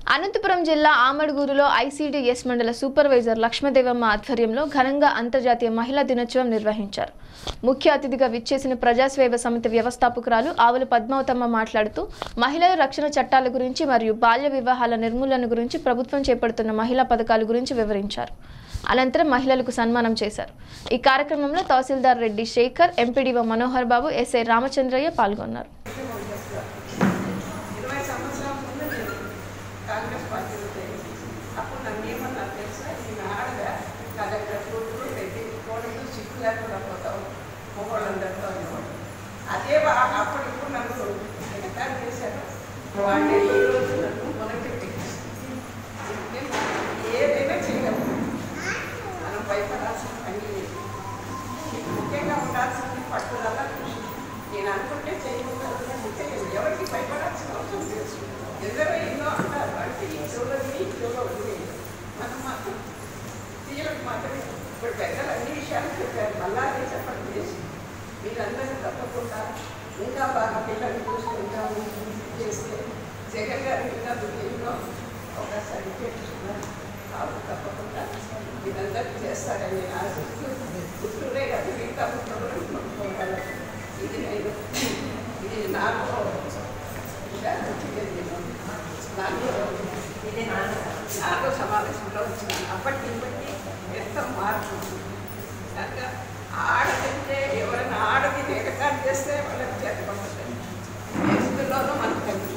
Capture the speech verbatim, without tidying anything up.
అనంతపురం జిల్లా ఆమడుగూరులో ఐసీడీఎస్ మండల సూపర్వైజర్ లక్ష్మదేవమ్మ ఆధ్వర్యంలో ఘనంగా అంతర్జాతీయ మహిళా దినోత్సవం నిర్వహించారు. ముఖ్య అతిథిగా విచ్చేసిన ప్రజాసేవ సమితి వ్యవస్థాపకురాలు ఆవుల పద్మావతమ్మ మాట్లాడుతూ మహిళల రక్షణ చట్టాల గురించి మరియు బాల్య వివాహాల నిర్మూలన గురించి ప్రభుత్వం చేపడుతున్న మహిళా పథకాల గురించి వివరించారు. అనంతరం మహిళలకు సన్మానం చేశారు. ఈ కార్యక్రమంలో తహసీల్దార్ రెడ్డి శేఖర్, ఎంపీడీఓ మనోహర్ బాబు, ఎస్ఐ రామచంద్రయ్య పాల్గొన్నారు. కాంగ్రెస్ పార్టీ అప్పుడు నన్ను ఏమన్నా తెలుసా, నేను ఆడగా నా దగ్గర కూతురు రెడ్డి కోడలు సిగ్గు లేకుండా పోతావు మొగోళ్ళందరితో అనేవాడు. అదే అప్పుడు ఇప్పుడు నన్ను ఎక్కడ చేశాను వాళ్ళే ఈ రోజు నన్ను మొదలుపెట్టి ఏదైనా చేయగలను. మనం భయపడాల్సిన పని లేదు. ముఖ్యంగా ఉండాల్సింది పట్టుదల కృషి. నేను అనుకుంటే చేయకుండా ఎవరికి భయపడాల్సిన అవసరం తెలుసు. ఎందరో ఎన్నో అంటారు, అంటే ఈ చూడని ఈ చూడని మనం మాత్రం స్త్రీలకు మాత్రమే. ఇప్పుడు పెద్దలు అన్ని విషయాలు చెప్పారు, మళ్ళా అదే చెప్పడం చేసి మీరందరూ తప్పకుండా ఇంకా బాగా పిల్లల్ని చూసుకుంటాము చేస్తే జగన్ గారి ఇంకా ఎన్నో ఒక సర్టిఫికేట్ ఇస్తున్నారు. కాబట్టి తప్పకుండా మీరందరూ చేస్తారని నేను ఆశిస్తూ పుట్టూరే కదా మిగతా పుట్టూరు కొనుక్కోగలను. ఇది నేను ఇది నాకు నాలుగో సమావేశంలో వచ్చినాను. అప్పటి బట్టి ఎంతో మార్పు కనుక ఆడదంటే ఎవరైనా ఆడది రికార్డ్ చేస్తే వాళ్ళకి చేతపడుతుంది. ఎందులోనూ మనకు